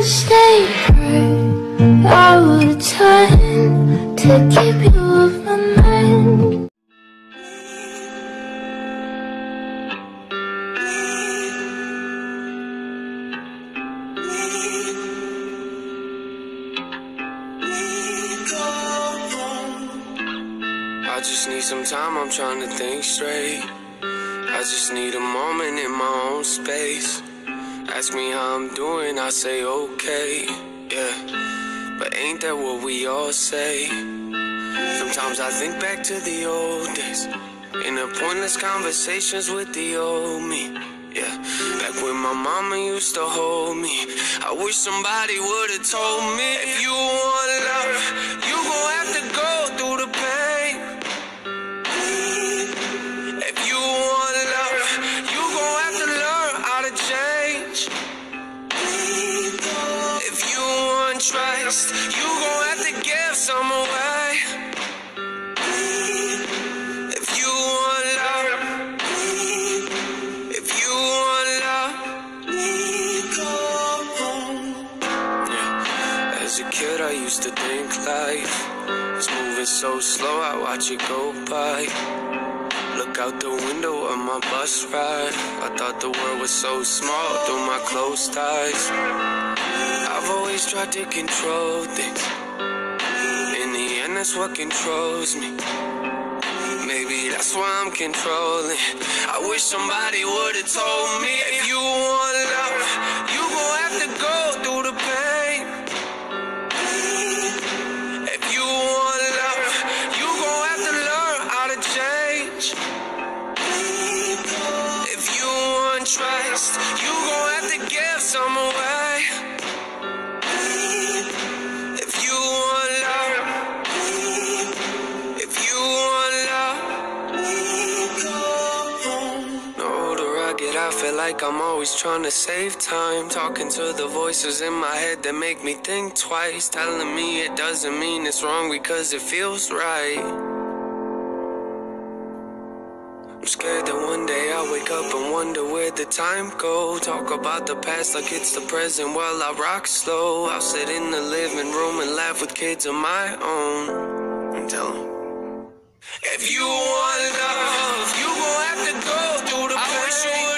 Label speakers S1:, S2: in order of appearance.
S1: stay right all the time to keep you off my mind.
S2: I just need some time, I'm trying to think straight. I just need a moment in my own space. Ask me how I'm doing, I say okay, yeah. But ain't that what we all say? Sometimes I think back to the old days, in the pointless conversations with the old me, yeah. Back when my mama used to hold me, I wish somebody would've told me, if you want love, you gon' have to go through the pain. If you want love, you gon' have to learn how to change. If you want trust, you gon' have to give some away. If you want love, if you want love, yeah. As a kid I used to think life was moving so slow, I watch it go by. Look out the window of my bus ride, I thought the world was so small through my closed eyes. I've always tried to control things, in the end that's what controls me. Maybe that's why I'm controlling. I wish somebody would've told me, if you want love, you gon' have to go through the pain. If you want love, you gon' have to learn how to change. If you want trust, you gon' have to give some away. If you want love, if you want love. The older I get, I feel like I'm always trying to save time, talking to the voices in my head that make me think twice, telling me it doesn't mean it's wrong because it feels right. I'm scared that one day I'll wake up and wonder where the time go. Talk about the past like it's the present while I rock slow. I'll sit in the living room and laugh with kids of my own and tell them, if you want love, you gon' have to go through the pain.